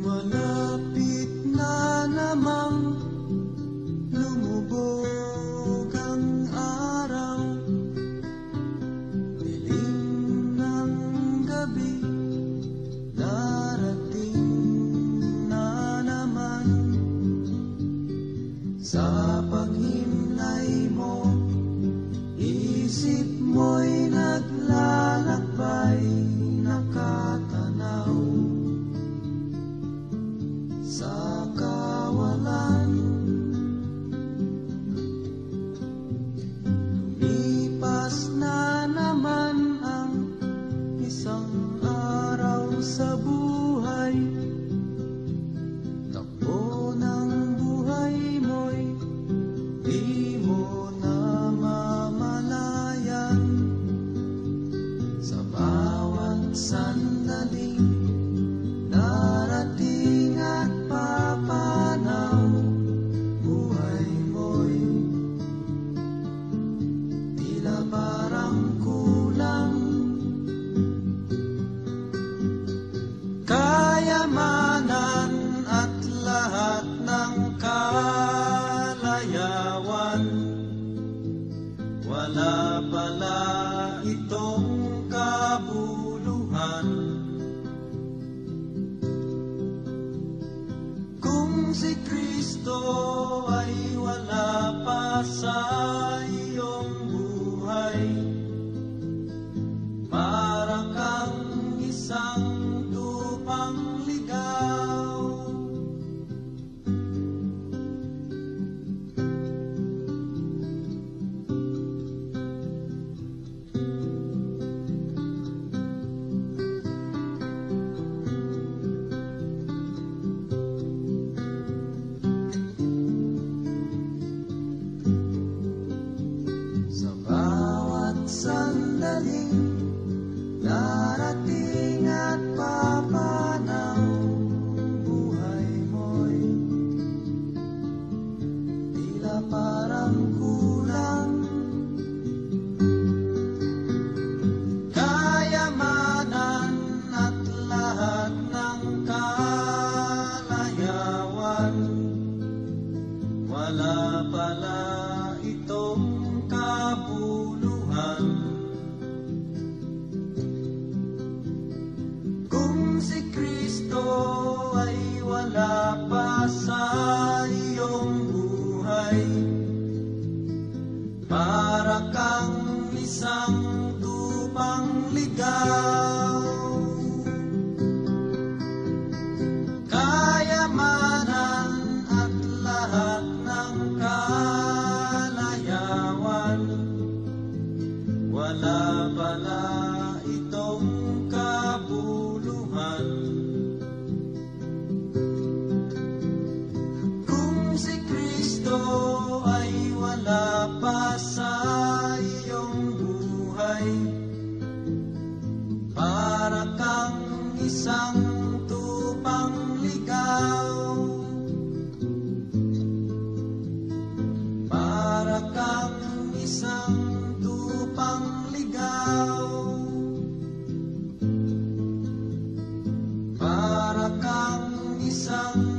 Malapit na namang lumubog ang araw, dilim ng gabi, darating na naman. Sa paghimlay mo, isip mo'y naglalakbay, nakatanaw sa kawalan. Lumipas na naman ang isang araw sa buhay, takbo ng buhay mo'y di mo na mamalayan. Sa bawat sandaling darating at papanaw, buhay mo'y tila parang kulang. Kayamanan at lahat ng kalayawan, wala pala itong kabuluhan. Kung si Kristo ay wala pa sa iyong buhay, para kang isang tupang ligaw. Sa bawat sandaling darating at papanaw, buhay mo'y tila parang kulang. Kayamanan at lahat ng kalayawan, wala pala itong kabuluhan. Kung si Kristo ay wala pa sa iyong buhay, para kang isang tupang ligaw. Kayamanan at lahat ng kalayawan, wala pala itong kabuluhan. Kung si Kristo ay wala pa sa iyong buhay, para kang isang tupang ligaw. Para kang isang tupang ligaw. Para kang isang